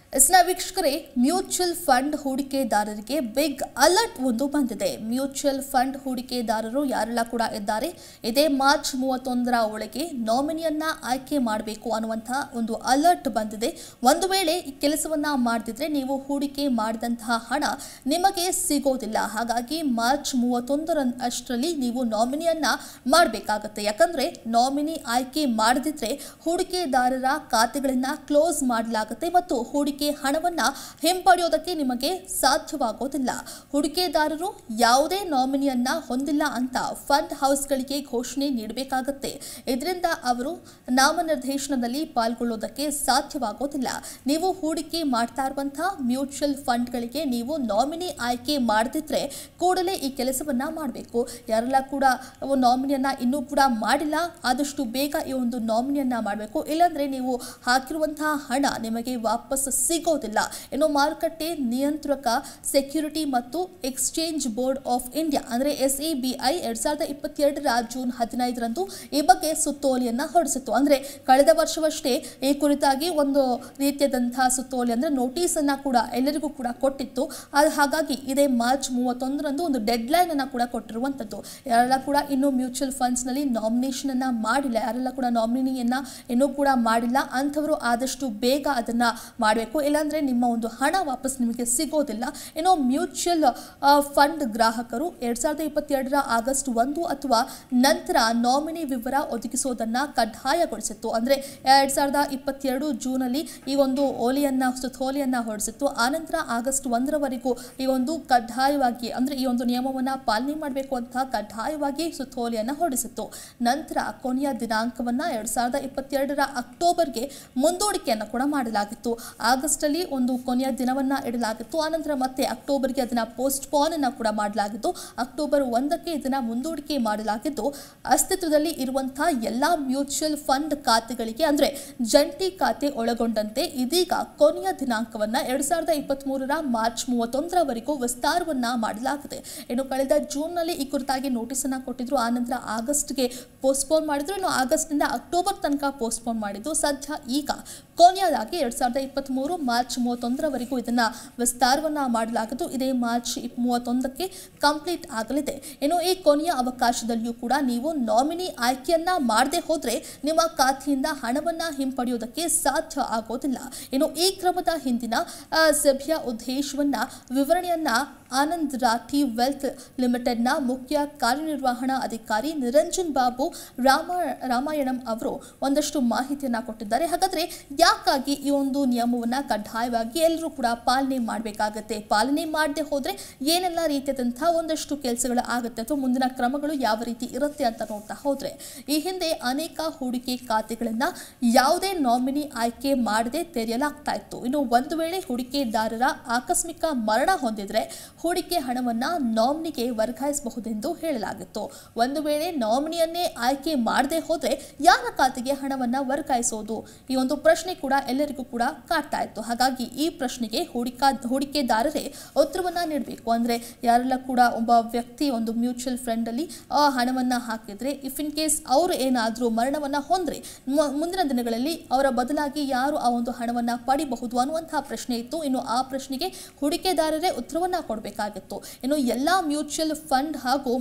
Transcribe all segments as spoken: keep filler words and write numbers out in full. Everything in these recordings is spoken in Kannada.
ಎಸ್ನ ವೀಕ್ಷಕರೇ, ಮ್ಯೂಚುವಲ್ ಫಂಡ್ ಹೂಡಿಕೆದಾರರಿಗೆ ಬಿಗ್ ಅಲರ್ಟ್ ಒಂದು ಬಂದಿದೆ. ಮ್ಯೂಚುವಲ್ ಫಂಡ್ ಹೂಡಿಕೆದಾರರು ಯಾರೆಲ್ಲ ಕೂಡ ಇದ್ದಾರೆ, ಇದೇ ಮಾರ್ಚ್ ಮೂವತ್ತೊಂದರ ಒಳಗೆ ನಾಮಿನಿಯನ್ನ ಆಯ್ಕೆ ಮಾಡಬೇಕು ಅನ್ನುವಂತಹ ಒಂದು ಅಲರ್ಟ್ ಬಂದಿದೆ. ಒಂದು ವೇಳೆ ಈ ಕೆಲಸವನ್ನ ಮಾಡದಿದ್ರೆ ನೀವು ಹೂಡಿಕೆ ಮಾಡಿದಂತಹ ಹಣ ನಿಮಗೆ ಸಿಗೋದಿಲ್ಲ. ಹಾಗಾಗಿ ಮಾರ್ಚ್ ಮೂವತ್ತೊಂದರ ಅಷ್ಟರಲ್ಲಿ ನೀವು ನಾಮಿನಿಯನ್ನ ಮಾಡಬೇಕಾಗುತ್ತೆ. ಯಾಕಂದ್ರೆ ನಾಮಿನಿ ಆಯ್ಕೆ ಮಾಡದಿದ್ರೆ ಹೂಡಿಕೆದಾರರ ಖಾತೆಗಳನ್ನ ಕ್ಲೋಸ್ ಮಾಡಲಾಗುತ್ತೆ ಮತ್ತು ಹೂಡಿಕೆ ಹಣವನ್ನ ಹಿಂಪಡೆಯೋದಕ್ಕೆ ನಿಮಗೆ ಸಾಧ್ಯವಾಗೋದಿಲ್ಲ. ಹೂಡಿಕೆದಾರರು ಯಾವುದೇ ನಾಮಿನಿಯನ್ನ ಹೊಂದಿಲ್ಲ ಅಂತ ಫಂಡ್ ಹೌಸ್ಗಳಿಗೆ ಘೋಷಣೆ ನೀಡಬೇಕಾಗುತ್ತೆ. ಇದರಿಂದ ಅವರು ನಾಮನಿರ್ದೇಶನದಲ್ಲಿ ಪಾಲ್ಗೊಳ್ಳೋದಕ್ಕೆ ಸಾಧ್ಯವಾಗೋದಿಲ್ಲ. ನೀವು ಹೂಡಿಕೆ ಮಾಡ್ತಾ ಇರುವಂತಹ ಮ್ಯೂಚುವಲ್ ಫಂಡ್ಗಳಿಗೆ ನೀವು ನಾಮಿನಿ ಆಯ್ಕೆ ಮಾಡದಿದ್ರೆ ಕೂಡಲೇ ಈ ಕೆಲಸವನ್ನ ಮಾಡಬೇಕು. ಯಾರೆಲ್ಲ ಕೂಡ ನಾಮಿನಿಯನ್ನ ಇನ್ನೂ ಕೂಡ ಮಾಡಿಲ್ಲ, ಆದಷ್ಟು ಬೇಗ ಈ ಒಂದು ನಾಮಿನಿಯನ್ನ ಮಾಡಬೇಕು. ಇಲ್ಲಾಂದ್ರೆ ನೀವು ಹಾಕಿರುವಂತಹ ಹಣ ನಿಮಗೆ ವಾಪಸ್ ಸಿಗೋದಿಲ್ಲ. ಇನ್ನು ಮಾರುಕಟ್ಟೆ ನಿಯಂತ್ರಕ ಸೆಕ್ಯೂರಿಟಿ ಮತ್ತು ಎಕ್ಸ್ಚೇಂಜ್ ಬೋರ್ಡ್ ಆಫ್ ಇಂಡಿಯಾ ಅಂದ್ರೆ ಎಸ್ ಇ ಬಿ ಐ ಎರಡ್ ಸಾವಿರದ ಇಪ್ಪತ್ತೆರಡರ ಜೂನ್ ಹದಿನೈದರಂದು ಈ ಬಗ್ಗೆ ಸುತ್ತೋಲೆಯನ್ನ ಹೊರಡಿಸಿತ್ತು. ಅಂದ್ರೆ ಕಳೆದ ವರ್ಷವಷ್ಟೇ ಈ ಕುರಿತಾಗಿ ಒಂದು ರೀತಿಯಾದಂತಹ ಸುತ್ತೋಲೆ ಅಂದ್ರೆ ನೋಟಿಸ್ ಅನ್ನ ಕೂಡ ಎಲ್ಲರಿಗೂ ಕೂಡ ಕೊಟ್ಟಿತ್ತು. ಹಾಗಾಗಿ ಇದೇ ಮಾರ್ಚ್ ಮೂವತ್ತೊಂದರಂದು ಒಂದು ಡೆಡ್ ಲೈನ್ ಅನ್ನ ಕೂಡ ಕೊಟ್ಟಿರುವಂತದ್ದು. ಯಾರೆಲ್ಲ ಕೂಡ ಇನ್ನು ಮ್ಯೂಚುವಲ್ ಫಂಡ್ಸ್ ನಲ್ಲಿ ನಾಮಿನೇಷನ್ ಅನ್ನ ಮಾಡಿಲ್ಲ, ಯಾರೆಲ್ಲ ಕೂಡ ನಾಮಿನಿಯನ್ನ ಇನ್ನೂ ಕೂಡ ಮಾಡಿಲ್ಲ ಅಂಥವರು ಆದಷ್ಟು ಬೇಗ ಅದನ್ನ ಮಾಡಬೇಕು. ಇಲ್ಲಾಂದ್ರೆ ನಿಮ್ಮ ಒಂದು ಹಣ ವಾಪಸ್ ನಿಮಗೆ ಸಿಗೋದಿಲ್ಲ. ಇನ್ನು ಮ್ಯೂಚುವಲ್ ಫಂಡ್ ಗ್ರಾಹಕರು ಎರಡ್ ಸಾವಿರದ ಇಪ್ಪತ್ತೆರಡರ ಆಗಸ್ಟ್ ಒಂದು ಅಥವಾ ನಂತರ ನಾಮಿನಿ ವಿವರ ಒದಗಿಸೋದನ್ನ ಕಡ್ಡಾಯಗೊಳಿಸಿತ್ತು. ಅಂದ್ರೆ ಎರಡ್ ಸಾವಿರದ ಇಪ್ಪತ್ತೆರಡು ಜೂನ್ ಅಲ್ಲಿ ಈ ಒಂದು ಓಲಿಯನ್ನ ಸುತ್ತೋಲೆಯನ್ನ ಹೊರಡಿಸಿತ್ತು. ಆನಂತರ ಆಗಸ್ಟ್ ಒಂದರವರೆಗೂ ಈ ಒಂದು ಕಡ್ಡಾಯವಾಗಿ ಅಂದ್ರೆ ಈ ಒಂದು ನಿಯಮವನ್ನ ಪಾಲನೆ ಮಾಡಬೇಕು ಅಂತ ಕಡ್ಡಾಯವಾಗಿ ಸುತ್ತೋಲೆಯನ್ನ ಹೊರಡಿಸಿತ್ತು. ನಂತರ ಕೊನೆಯ ದಿನಾಂಕವನ್ನ ಎರಡ್ ಸಾವಿರದ ಇಪ್ಪತ್ತೆರಡರ ಅಕ್ಟೋಬರ್ಗೆ ಮುಂದೂಡಿಕೆಯನ್ನು ಕೂಡ ಮಾಡಲಾಗಿತ್ತು. ಆಗಸ್ಟ್ ಅಲ್ಲಿ ಒಂದು ಕೊನೆಯ ದಿನವನ್ನ ಇಡಲಾಗಿತ್ತು. ಆನಂತರ ಮತ್ತೆ ಅಕ್ಟೋಬರ್ಗೆ ಅದನ್ನ ಪೋಸ್ಟ್ ಪೋನ್ ಅನ್ನ ಕೂಡ ಮಾಡಲಾಗಿತ್ತು. ಅಕ್ಟೋಬರ್ ಒಂದಕ್ಕೆ ಇದನ್ನ ಮುಂದೂಡಿಕೆ ಮಾಡಲಾಗಿದ್ದು, ಅಸ್ತಿತ್ವದಲ್ಲಿ ಇರುವಂತಹ ಎಲ್ಲಾ ಮ್ಯೂಚುವಲ್ ಫಂಡ್ ಖಾತೆಗಳಿಗೆ ಅಂದ್ರೆ ಜಂಟಿ ಖಾತೆ ಒಳಗೊಂಡಂತೆ ಇದೀಗ ಕೊನೆಯ ದಿನಾಂಕವನ್ನ ಎರಡ್ ಸಾವಿರದ ಇಪ್ಪತ್ತ್ ಮೂರರ ಮಾರ್ಚ್ ಮೂವತ್ತೊಂದರವರೆಗೂ ವಿಸ್ತಾರವನ್ನ ಮಾಡಲಾಗಿದೆ. ಇನ್ನು ಕಳೆದ ಜೂನ್ ನಲ್ಲಿ ಈ ಕುರಿತಾಗಿ ನೋಟಿಸ್ ಅನ್ನ ಕೊಟ್ಟಿದ್ರು. ಆನಂತರ ಆಗಸ್ಟ್ಗೆ ಪೋಸ್ಟ್ಪೋನ್ ಮಾಡಿದ್ರು. ಇನ್ನು ಆಗಸ್ಟ್ ನಿಂದ ಅಕ್ಟೋಬರ್ ತನಕ ಪೋಸ್ಟ್ಪೋನ್ ಮಾಡಿದ್ದು. ಸದ್ಯ ಈಗ ಕೊನೆಯದಾಗಿ ಎರಡ್ ಸಾವಿರದ ಇಪ್ಪತ್ತ್ ಮೂರು ಮಾರ್ಚ್ ಮೂವತ್ತೊಂದರವರೆಗೂ ಇದನ್ನ ವಿಸ್ತಾರವನ್ನ ಮಾಡಲಾಗಿದ್ದು, ಇದೇ ಮಾರ್ಚ್ ಮೂವತ್ತೊಂದಕ್ಕೆ ಕಂಪ್ಲೀಟ್ ಆಗಲಿದೆ. ಇನ್ನು ಈ ಕೊನೆಯ ಅವಕಾಶದಲ್ಲಿಯೂ ಕೂಡ ನೀವು ನಾಮಿನಿ ಆಯ್ಕೆಯನ್ನ ಮಾಡದೆ ಹೋದ್ರೆ ನಿಮ್ಮ ಖಾತೆಯಿಂದ ಹಣವನ್ನ ಹಿಂಪಡೆಯೋದಕ್ಕೆ ಸಾಧ್ಯ ಆಗೋದಿಲ್ಲ. ಇನ್ನು ಈ ಕ್ರಮದ ಹಿಂದಿನ ಸಭೆಯ ಉದ್ದೇಶವನ್ನ ವಿವರಣೆಯನ್ನ ಆನಂದ್ ರಾಠಿ ವೆಲ್ತ್ ಲಿಮಿಟೆಡ್ನ ಮುಖ್ಯ ಕಾರ್ಯನಿರ್ವಹಣಾ ಅಧಿಕಾರಿ ನಿರಂಜನ್ ಬಾಬು ರಾಮ ರಾಮಾಯಣಂ ಅವರು ಒಂದಷ್ಟು ಮಾಹಿತಿಯನ್ನ ಕೊಟ್ಟಿದ್ದಾರೆ. ಹಾಗಾದ್ರೆ ಯಾಕಾಗಿ ಈ ಒಂದು ನಿಯಮವನ್ನ ಕಡ್ಡಾಯವಾಗಿ ಎಲ್ಲರೂ ಕೂಡ ಪಾಲನೆ ಮಾಡಬೇಕಾಗತ್ತೆ, ಪಾಲನೆ ಮಾಡದೆ ಹೋದ್ರೆ ಏನೆಲ್ಲ ರೀತಿಯಾದಂತಹ ಒಂದಷ್ಟು ಕೆಲಸಗಳು ಆಗುತ್ತೆ ಅಥವಾ ಮುಂದಿನ ಕ್ರಮಗಳು ಯಾವ ರೀತಿ ಇರುತ್ತೆ ಅಂತ ನೋಡ್ತಾ ಹೋದ್ರೆ, ಈ ಹಿಂದೆ ಅನೇಕ ಹೂಡಿಕೆ ಖಾತೆಗಳನ್ನ ಯಾವುದೇ ನಾಮಿನಿ ಆಯ್ಕೆ ಮಾಡದೆ ತೆರೆಯಲಾಗ್ತಾ ಇತ್ತು. ಇನ್ನು ಒಂದು ವೇಳೆ ಹೂಡಿಕೆದಾರರ ಆಕಸ್ಮಿಕ ಮರಣ ಹೊಂದಿದ್ರೆ ಹೂಡಿಕೆ ಹಣವನ್ನ ನಾಮಿನಿಗೆ ವರ್ಗಾಯಿಸಬಹುದೆಂದು ಹೇಳಲಾಗಿತ್ತು. ಒಂದು ವೇಳೆ ನಾಮಿನಿಯನ್ನೇ ಆಯ್ಕೆ ಮಾಡದೆ ಹೋದ್ರೆ ಯಾರ ಖಾತೆಗೆ ಹಣವನ್ನ ವರ್ಗಾಯಿಸೋದು, ಈ ಒಂದು ಪ್ರಶ್ನೆ ಕೂಡ ಎಲ್ಲರಿಗೂ ಕೂಡ ಕಾಡ್ತಾ ಇತ್ತು. ಹಾಗಾಗಿ ಈ ಪ್ರಶ್ನೆಗೆ ಹೂಡಿಕಾ ಹೂಡಿಕೆದಾರರೇ ಉತ್ತರವನ್ನ ನೀಡಬೇಕು. ಅಂದ್ರೆ ಯಾರೆಲ್ಲ ಕೂಡ ಒಬ್ಬ ವ್ಯಕ್ತಿ ಒಂದು ಮ್ಯೂಚುವಲ್ ಫಂಡ್ ಅಲ್ಲಿ ಆ ಹಣವನ್ನ ಹಾಕಿದ್ರೆ ಇಫ್ ಇನ್ ಕೇಸ್ ಅವರು ಏನಾದ್ರೂ ಮರಣವನ್ನ ಹೊಂದ್ರೆ ಮುಂದಿನ ದಿನಗಳಲ್ಲಿ ಅವರ ಬದಲಾಗಿ ಯಾರು ಆ ಒಂದು ಹಣವನ್ನ ಪಡಿಬಹುದು ಅನ್ನುವಂತಹ ಪ್ರಶ್ನೆ ಇತ್ತು. ಇನ್ನು ಆ ಪ್ರಶ್ನೆಗೆ ಹೂಡಿಕೆದಾರರೇ ಉತ್ತರವನ್ನ ಕೊಡಬೇಕಾಗಿತ್ತು. ಇನ್ನು ಎಲ್ಲಾ ಮ್ಯೂಚುವಲ್ ಫಂಡ್ ಹಾಗೂ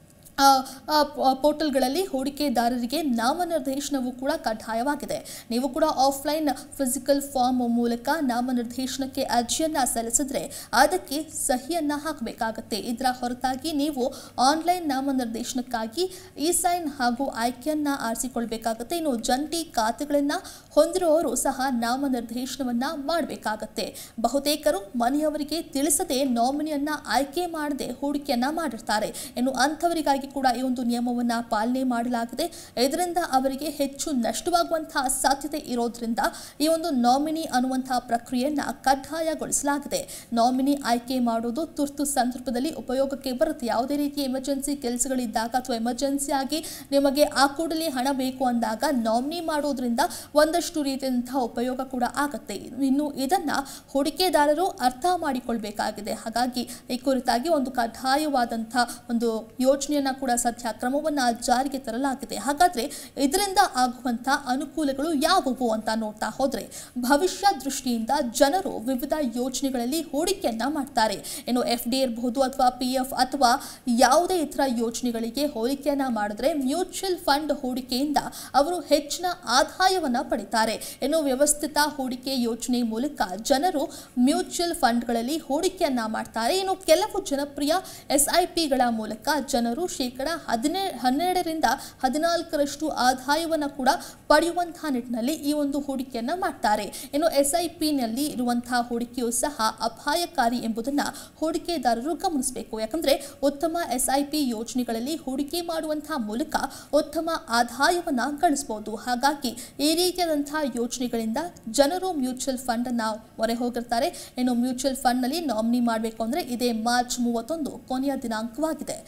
ಪೋರ್ಟಲ್ಗಳಲ್ಲಿ ಹೂಡಿಕೆದಾರರಿಗೆ ನಾಮನಿರ್ದೇಶನವು ಕೂಡ ಕಡ್ಡಾಯವಾಗಿದೆ. ನೀವು ಕೂಡ ಆಫ್ಲೈನ್ ಫಿಸಿಕಲ್ ಫಾರ್ಮ್ ಮೂಲಕ ನಾಮನಿರ್ದೇಶನಕ್ಕೆ ಅರ್ಜಿಯನ್ನ ಸಲ್ಲಿಸಿದ್ರೆ ಅದಕ್ಕೆ ಸಹಿಯನ್ನ ಹಾಕಬೇಕಾಗತ್ತೆ. ಇದರ ಹೊರತಾಗಿ ನೀವು ಆನ್ಲೈನ್ ನಾಮನಿರ್ದೇಶನಕ್ಕಾಗಿ ಇ ಸೈನ್ ಹಾಗೂ ಆಯ್ಕೆಯನ್ನ ಆರಿಸಿಕೊಳ್ಬೇಕಾಗತ್ತೆ. ಇನ್ನು ಜಂಟಿ ಖಾತೆಗಳನ್ನ ಹೊಂದಿರುವವರು ಸಹ ನಾಮನಿರ್ದೇಶನವನ್ನ ಮಾಡಬೇಕಾಗತ್ತೆ. ಬಹುತೇಕರು ಮನೆಯವರಿಗೆ ತಿಳಿಸದೆ ನಾಮಿನಿಯನ್ನ ಆಯ್ಕೆ ಮಾಡದೆ ಹೂಡಿಕೆಯನ್ನ ಮಾಡಿರ್ತಾರೆ. ಇನ್ನು ಅಂಥವರಿಗಾಗಿ ಕೂಡ ಈ ಒಂದು ನಿಯಮವನ್ನ ಪಾಲನೆ ಮಾಡಲಾಗಿದೆ. ಇದರಿಂದ ಅವರಿಗೆ ಹೆಚ್ಚು ನಷ್ಟವಾಗುವಂತಹ ಸಾಧ್ಯತೆ ಇರೋದ್ರಿಂದ ಈ ಒಂದು ನಾಮಿನಿ ಅನ್ನುವಂತಹ ಪ್ರಕ್ರಿಯೆಯನ್ನ ಕಡ್ಡಾಯಗೊಳಿಸಲಾಗಿದೆ. ನಾಮಿನಿ ಆಯ್ಕೆ ಮಾಡೋದು ತುರ್ತು ಸಂದರ್ಭದಲ್ಲಿ ಉಪಯೋಗಕ್ಕೆ ಬರುತ್ತೆ. ಯಾವುದೇ ರೀತಿಯ ಎಮರ್ಜೆನ್ಸಿ ಕೆಲಸಗಳಿದ್ದಾಗ ಅಥವಾ ಎಮರ್ಜೆನ್ಸಿ ಆಗಿ ನಿಮಗೆ ಆ ಕೂಡಲೇ ಹಣ ಬೇಕು ಅಂದಾಗ ನಾಮಿನಿ ಮಾಡೋದ್ರಿಂದ ಒಂದಷ್ಟು ರೀತಿಯಂತಹ ಉಪಯೋಗ ಕೂಡ ಆಗುತ್ತೆ. ಇನ್ನು ಇದನ್ನ ಹೂಡಿಕೆದಾರರು ಅರ್ಥ ಮಾಡಿಕೊಳ್ಬೇಕಾಗಿದೆ. ಹಾಗಾಗಿ ಈ ಕುರಿತಾಗಿ ಒಂದು ಕಡ್ಡಾಯವಾದಂತಹ ಒಂದು ಯೋಜನೆಯನ್ನ ಕೂಡ ಸದ್ಯ ಕ್ರಮವನ್ನ ಜಾರಿಗೆ ತರಲಾಗಿದೆ. ಹಾಗಾದ್ರೆ ಇದರಿಂದ ಆಗುವಂತಹ ಅನುಕೂಲಗಳು ಯಾವುವು ಅಂತ ನೋಡ್ತಾ ಹೋದ್ರೆ, ಭವಿಷ್ಯ ದೃಷ್ಟಿಯಿಂದ ಜನರು ವಿವಿಧ ಯೋಜನೆಗಳಲ್ಲಿ ಹೂಡಿಕೆಯನ್ನ ಮಾಡ್ತಾರೆ. ಇನ್ನು ಎಫ್ ಡಿ ಇರಬಹುದು ಅಥವಾ ಪಿ ಎಫ್ ಅಥವಾ ಯಾವುದೇ ಇತರ ಯೋಜನೆಗಳಿಗೆ ಹೂಡಿಕೆಯನ್ನ ಮಾಡಿದ್ರೆ ಮ್ಯೂಚುವಲ್ ಫಂಡ್ ಹೂಡಿಕೆಯಿಂದ ಅವರು ಹೆಚ್ಚಿನ ಆದಾಯವನ್ನ ಪಡಿತಾರೆ. ಇನ್ನು ವ್ಯವಸ್ಥಿತ ಹೂಡಿಕೆ ಯೋಜನೆ ಮೂಲಕ ಜನರು ಮ್ಯೂಚುವಲ್ ಫಂಡ್ಗಳಲ್ಲಿ ಹೂಡಿಕೆಯನ್ನ ಮಾಡ್ತಾರೆ. ಇನ್ನು ಕೆಲವು ಜನಪ್ರಿಯ ಎಸ್ ಐ ಪಿಗಳ ಮೂಲಕ ಜನರು ಶೇಕಡ ಹದಿನೇ ಹನ್ನೆರಡರಿಂದ ಹದಿನಾಲ್ಕರಷ್ಟು ಆದಾಯವನ್ನು ಕೂಡ ಪಡೆಯುವಂತಹ ನಿಟ್ಟಿನಲ್ಲಿ ಈ ಒಂದು ಹೂಡಿಕೆಯನ್ನ ಮಾಡ್ತಾರೆ. ಇನ್ನು ಎಸ್ ಐ ಪಿ ನಲ್ಲಿ ಇರುವಂತಹ ಹೂಡಿಕೆಯು ಸಹ ಅಪಾಯಕಾರಿ ಎಂಬುದನ್ನ ಹೂಡಿಕೆದಾರರು ಗಮನಿಸಬೇಕು. ಯಾಕಂದ್ರೆ ಉತ್ತಮ ಎಸ್ ಐ ಪಿ ಯೋಜನೆಗಳಲ್ಲಿ ಹೂಡಿಕೆ ಮಾಡುವಂತಹ ಮೂಲಕ ಉತ್ತಮ ಆದಾಯವನ್ನ ಗಳಿಸಬಹುದು. ಹಾಗಾಗಿ ಈ ರೀತಿಯಾದಂತಹ ಯೋಜನೆಗಳಿಂದ ಜನರು ಮ್ಯೂಚುವಲ್ ಫಂಡ್ ಅನ್ನ ಮೊರೆ ಹೋಗಿರ್ತಾರೆ. ಇನ್ನು ಮ್ಯೂಚುವಲ್ ಫಂಡ್ ನಲ್ಲಿ ನಾಮಿನಿ ಮಾಡಬೇಕು ಅಂದ್ರೆ ಇದೇ ಮಾರ್ಚ್ ಮೂವತ್ತೊಂದು ಕೊನೆಯ ದಿನಾಂಕವಾಗಿದೆ.